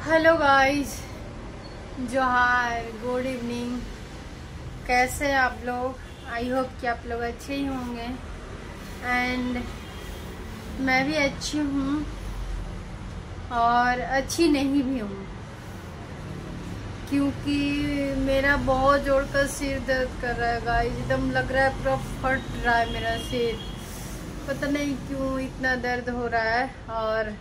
Hello guys, Johar, good evening. कैसे हैं आप लोग? आई होप कि आप लोग अच्छे ही होंगे एंड मैं भी अच्छी हूँ और अच्छी नहीं भी हूँ क्योंकि मेरा बहुत जोर का सिर दर्द कर रहा है गाइस। एकदम लग रहा है पूरा फट रहा है मेरा सिर, पता नहीं क्यों इतना दर्द हो रहा है। और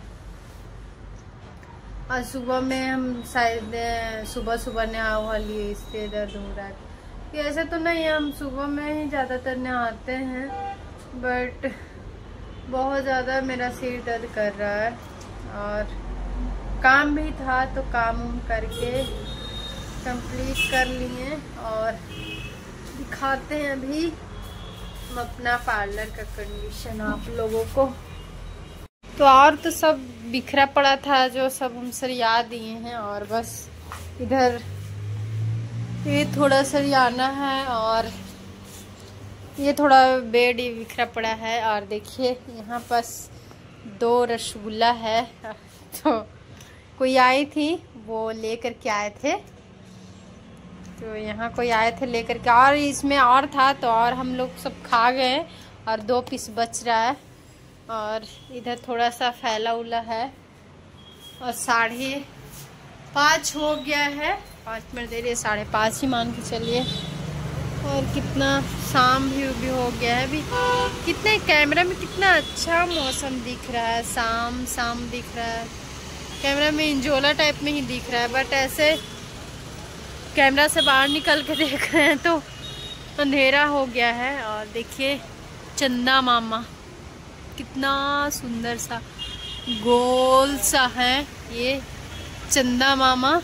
आज सुबह में हम शायद सुबह नहा हुआ लिए इसलिए दर्द हो रहा है। कि ऐसे तो नहीं, हम सुबह में ही ज़्यादातर नहाते हैं, बट बहुत ज़्यादा मेरा सिर दर्द कर रहा है। और काम भी था तो काम करके कंप्लीट कर लिए और दिखाते हैं अभी हम अपना पार्लर का कंडीशन आप लोगों को। तो और तो सब बिखरा पड़ा था जो सब हम सरिया दिए हैं, और बस इधर ये थोड़ा सरियाना है और ये थोड़ा बेड ही बिखरा पड़ा है। और देखिए यहाँ पास 2 रसगुल्ला है, तो कोई आई थी वो लेकर के आए थे, तो यहाँ कोई आए थे लेकर के, और इसमें और था तो और हम लोग सब खा गए और 2 पीस बच रहा है। और इधर थोड़ा सा फैला उला है और 5:30 हो गया है, 5 मिनट देर, 5:30 ही मान के चलिए। और कितना शाम भी हो गया है अभी। कितने कैमरा में कितना अच्छा मौसम दिख रहा है, शाम दिख रहा है कैमरा में, इंजोला टाइप में ही दिख रहा है, बट ऐसे कैमरा से बाहर निकल के देख रहे हैं तो अंधेरा हो गया है। और देखिए चंदा मामा कितना सुंदर सा गोल सा है ये चंदा मामा।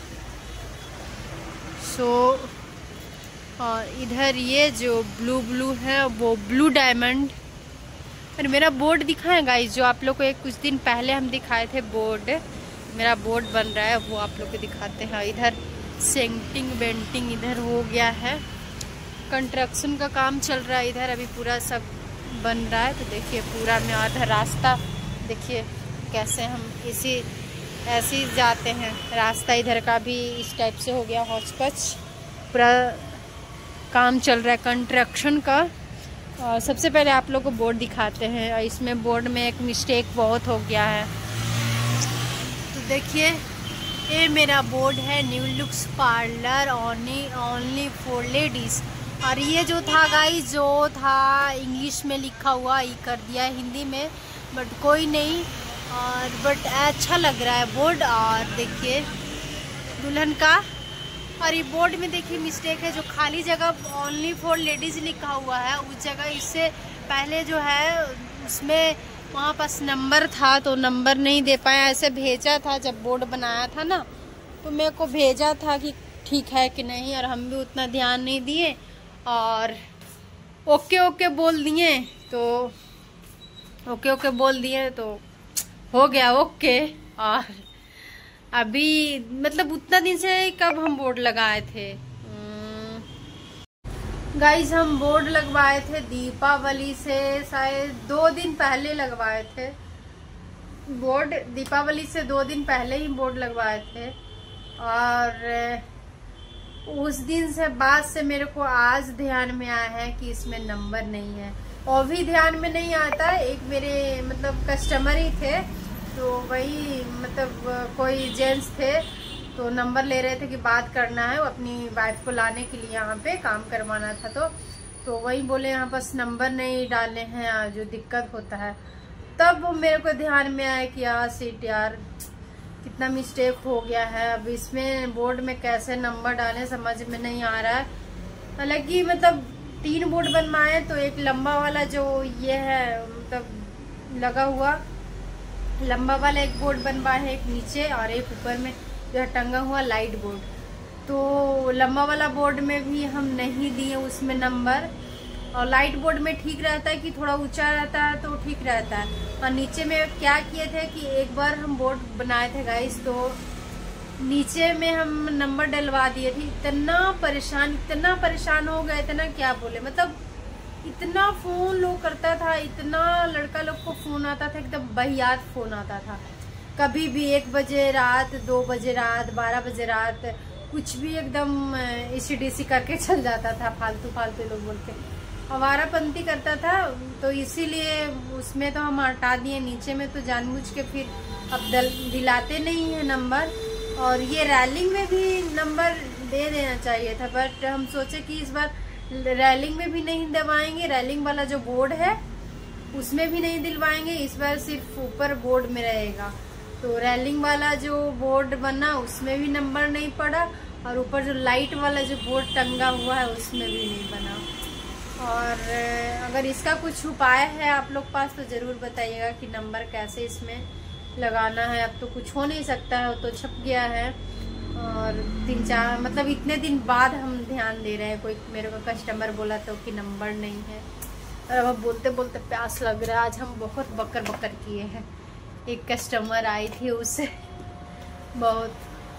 और इधर ये जो ब्लू है वो ब्लू डायमंड। और मेरा बोर्ड दिखाएं गाइस, जो आप लोग को कुछ दिन पहले हम दिखाए थे बोर्ड, मेरा बोर्ड बन रहा है वो आप लोग को दिखाते हैं। इधर सेंटिंग बेंटिंग इधर हो गया है, कंस्ट्रक्शन का काम चल रहा है इधर, अभी पूरा सब बन रहा है। तो देखिए पूरा में आधा रास्ता देखिए कैसे हम ऐसे ही जाते हैं, रास्ता इधर का भी इस टाइप से हो गया हौच पच। पूरा काम चल रहा है कंस्ट्रक्शन का। और सबसे पहले आप लोग को बोर्ड दिखाते हैं, और इसमें बोर्ड में एक मिस्टेक बहुत हो गया है। तो देखिए ये मेरा बोर्ड है, new looks parlour only for ladies. और ये जो था गाइस, जो था इंग्लिश में लिखा हुआ, ये कर दिया हिंदी में, बट कोई नहीं। और बट अच्छा लग रहा है बोर्ड। और देखिए दुल्हन का, और ये बोर्ड में देखिए मिस्टेक है, जो खाली जगह ओनली फॉर लेडीज़ लिखा हुआ है उस जगह इससे पहले जो है उसमें वहाँ पास नंबर था तो नंबर नहीं दे पाया। ऐसे भेजा था जब बोर्ड बनाया था ना, तो मेरे को भेजा था कि ठीक है कि नहीं, और हम भी उतना ध्यान नहीं दिए और ओके बोल दिए, तो ओके बोल दिए तो हो गया ओके। और अभी मतलब उतना दिन से कब हम बोर्ड लगाए थे गाइस, हम बोर्ड लगवाए थे दीपावली से, शायद 2 दिन पहले लगवाए थे बोर्ड। दीपावली से 2 दिन पहले ही बोर्ड लगवाए थे। और उस दिन से बाद से मेरे को आज ध्यान में आया है कि इसमें नंबर नहीं है, और भी ध्यान में नहीं आता। एक मेरे मतलब कस्टमर ही थे, तो वही मतलब कोई जेंट्स थे, तो नंबर ले रहे थे कि बात करना है, अपनी वाइफ को लाने के लिए यहाँ पे काम करवाना था। तो वही बोले यहाँ पास नंबर नहीं डाले हैं, जो दिक्कत होता है। तब वो मेरे को ध्यान में आया कि यार कितना मिस्टेक हो गया है। अब इसमें बोर्ड में कैसे नंबर डालें समझ में नहीं आ रहा है। हालांकि मतलब 3 बोर्ड बनवाए, तो एक लंबा वाला जो ये है मतलब लगा हुआ लंबा वाला एक बोर्ड बनवाए है, एक नीचे और एक ऊपर में जो टंगा हुआ लाइट बोर्ड। तो लंबा वाला बोर्ड में भी हम नहीं दिए उसमें नंबर, और लाइट बोर्ड में ठीक रहता है कि थोड़ा ऊंचा रहता है तो ठीक रहता है। और नीचे में क्या किए थे कि एक बार हम बोर्ड बनाए थे गाइस, तो नीचे में हम नंबर डलवा दिए थे। इतना परेशान हो गए, इतना क्या बोले, मतलब इतना फोन लोग करता था, इतना लड़का लोग को फोन आता था, एकदम बहियात फोन आता था। कभी भी 1 बजे रात, 2 बजे रात, 12 बजे रात कुछ भी एकदम ACDC करके चल जाता था, फालतू फालतू लोग बोल के आवारापंती करता था। तो इसीलिए उसमें तो हम हटा दिए, नीचे में तो जानबूझ के फिर अब दिलाते नहीं है नंबर। और ये रैलिंग में भी नंबर दे देना चाहिए था, बट हम सोचे कि इस बार रैलिंग में भी नहीं दबाएंगे, रैलिंग वाला जो बोर्ड है उसमें भी नहीं दिलवाएंगे, इस बार सिर्फ ऊपर बोर्ड में रहेगा। तो रैलिंग वाला जो बोर्ड बना उसमें भी नंबर नहीं पड़ा, और ऊपर जो लाइट वाला जो बोर्ड टंगा हुआ है उसमें भी नहीं बना। और अगर इसका कुछ उपाय है आप लोग पास तो ज़रूर बताइएगा कि नंबर कैसे इसमें लगाना है। अब तो कुछ हो नहीं सकता है, वो तो छप गया है। और 3-4 मतलब इतने दिन बाद हम ध्यान दे रहे हैं। कोई मेरे को कस्टमर बोला तो कि नंबर नहीं है, और अब बोलते बोलते प्यास लग रहा है। आज हम बहुत बकर बकर किए हैं। एक कस्टमर आई थी, उससे बहुत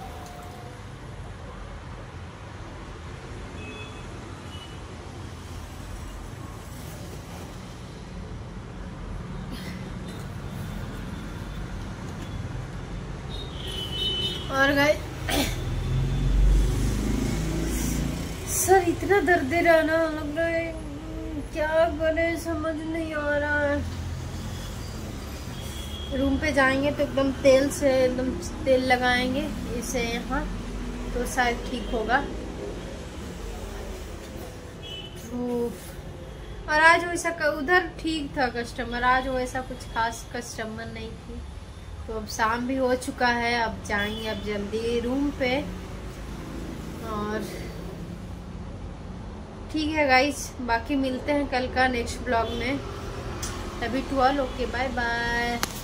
और गए सर इतना दर्द दे रहा ना, लग रहा है क्या करे समझ नहीं आ रहा है। रूम पे जाएंगे तो एकदम तेल से एकदम तेल लगाएंगे इसे यहाँ, तो शायद ठीक होगा। और आज वैसा उधर ठीक था कस्टमर, आज वैसा कुछ खास कस्टमर नहीं थी। तो अब शाम भी हो चुका है, अब जाएंगे अब जल्दी रूम पे। और ठीक है गाइस, बाकी मिलते हैं कल का नेक्स्ट ब्लॉग में। तभी to all, okay bye bye.